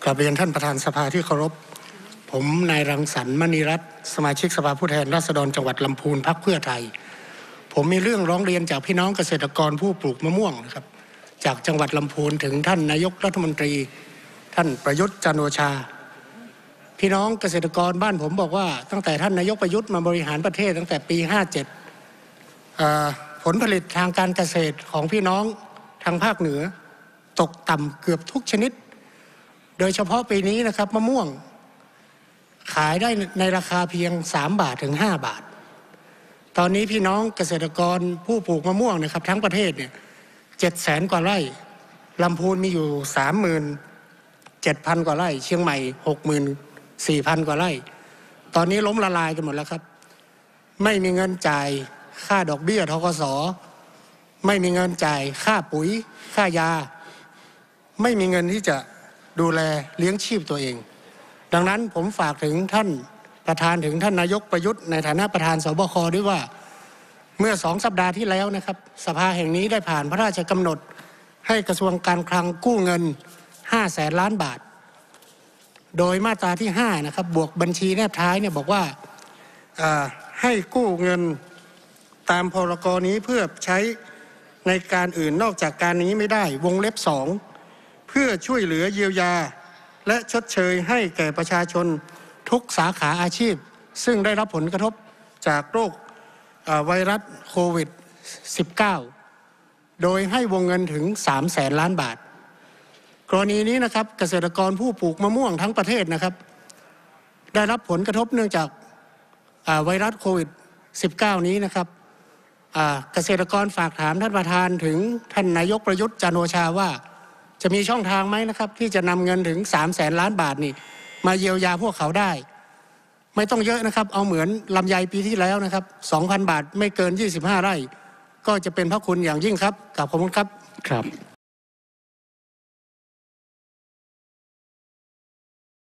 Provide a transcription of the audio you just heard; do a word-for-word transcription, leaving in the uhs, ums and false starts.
กราบเรียนท่านประธานสภาที่เคารพผมนายรังสรรค์มณีรัตน์สมาชิกสภาผู้แทนราษฎรจังหวัดลำพูนพรรคเพื่อไทยผมมีเรื่องร้องเรียนจากพี่น้องเกษตรกรผู้ปลูกมะม่วงนะครับจากจังหวัดลำพูนถึงท่านนายกรัฐมนตรีท่านประยุทธ์จันทร์โอชาพี่น้องเกษตรกรบ้านผมบอกว่าตั้งแต่ท่านนายกประยุทธ์มาบริหารประเทศตั้งแต่ปีห้าเจ็ดผลผลิตทางการเกษตรของพี่น้องทางภาคเหนือตกต่ำเกือบทุกชนิดโดยเฉพาะปีนี้นะครับมะม่วงขายได้ในราคาเพียงสามบาทถึงห้าบาทตอนนี้พี่น้องเกษตรกรผู้ปลูกมะม่วงนะครับทั้งประเทศเนี่ยเจ็ดแสนกว่าไร่ลำพูนมีอยู่สามหมื่นเจ็ดพันกว่าไร่เชียงใหม่หกหมื่นสี่พันกว่าไร่ตอนนี้ล้มละลายกันหมดแล้วครับไม่มีเงินจ่ายค่าดอกเบี้ยธกส.ไม่มีเงินจ่ายค่าปุ๋ยค่ายาไม่มีเงินที่จะดูแลเลี้ยงชีพตัวเองดังนั้นผมฝากถึงท่านประธานถึงท่านนายกประยุทธ์ในฐานะประธานสบคด้วยว่าเมื่อสองสัปดาห์ที่แล้วนะครับสภาแห่งนี้ได้ผ่านพระราชกำหนดให้กระทรวงการคลังกู้เงินห้าแสนล้านบาทโดยมาตราที่ห้านะครับบวกบัญชีแนบท้ายเนี่ยบอกว่าให้กู้เงินตามพรกนี้เพื่อใช้ในการอื่นนอกจากการนี้ไม่ได้วงเล็บสองเพื่อช่วยเหลือเยียวยาและชดเชยให้แก่ประชาชนทุกสาขาอาชีพซึ่งได้รับผลกระทบจากโรคไวรัสโควิด สิบเก้า โดยให้วงเงินถึงสามแสนล้านบาทกรณีนี้นะครับเกษตรกรผู้ปลูกมะม่วงทั้งประเทศนะครับได้รับผลกระทบเนื่องจากไวรัสโควิด สิบเก้า นี้นะครับเกษตรกรฝากถามท่านประธานถึงท่านนายกประยุทธ์จันทร์โอชาว่าจะมีช่องทางไหมนะครับที่จะนำเงินถึงสามแสนล้านบาทนี่มาเยียวยาพวกเขาได้ไม่ต้องเยอะนะครับเอาเหมือนลำไยปีที่แล้วนะครับ สองพัน บาทไม่เกินยี่สิบห้าไร่ก็จะเป็นพระคุณอย่างยิ่งครับขอบคุณครับครับ